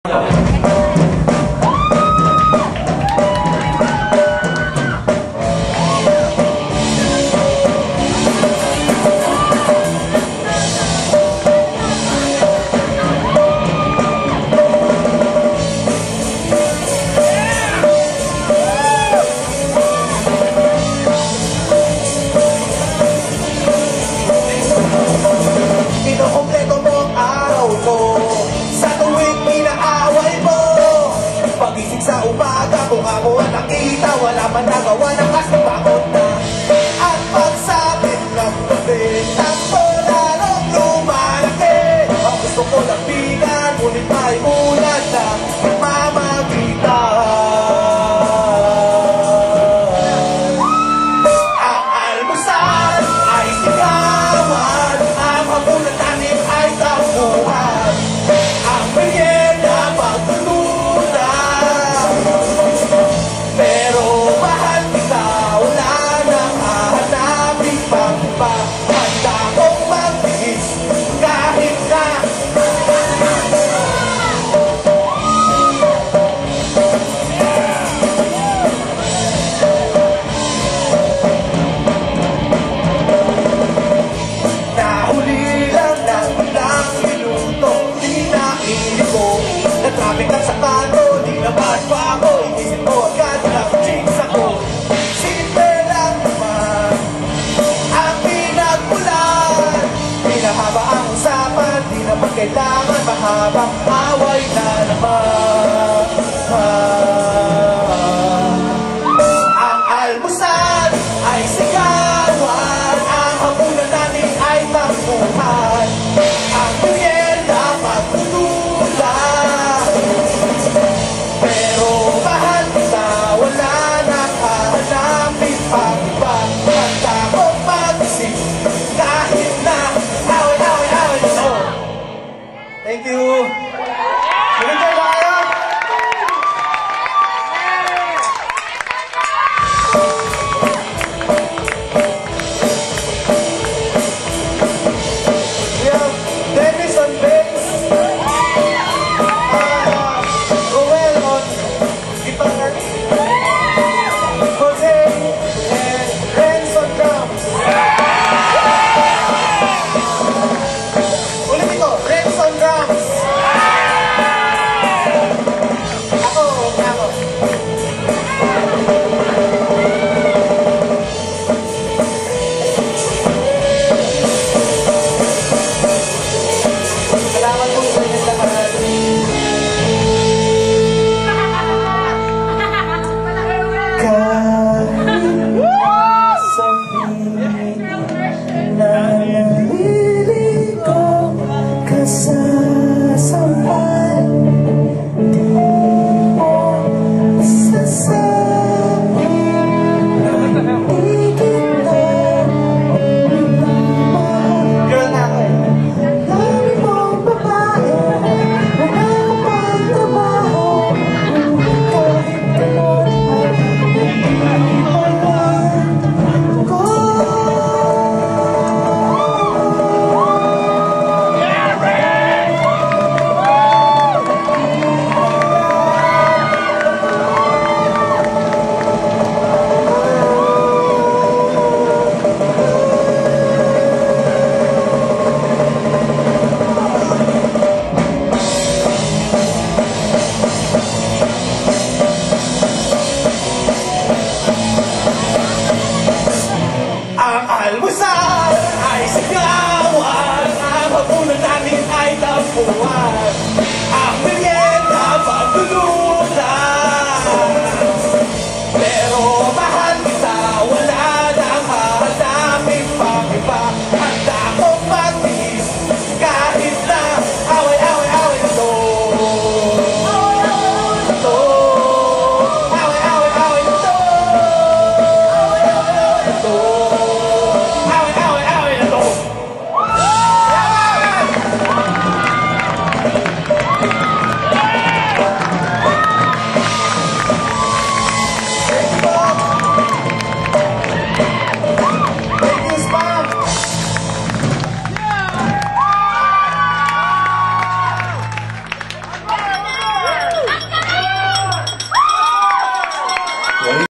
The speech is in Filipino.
Inokompleto mo ang araw ko sa tuwing inaaway mo. Pagising sa umaga, kung ako ang nakita, wala man nagawa na kasi bakot na. At pagsapit ng gabi, takbo lalong lumalaki. Ang gusto ko lapigan, ngunit may ulan na namamagitan. Ang almusal ay sigawan, ang hapunan namin ay tampuhan, ang merienda pagtulunan. Pero mahal kita, wala nang hahanapin pang iba. Handa kong magbihis kahit na nahuli lang ng ilang minuto. Di na ko na traffic at sa kanto, di naman pa ako inisip mo agad.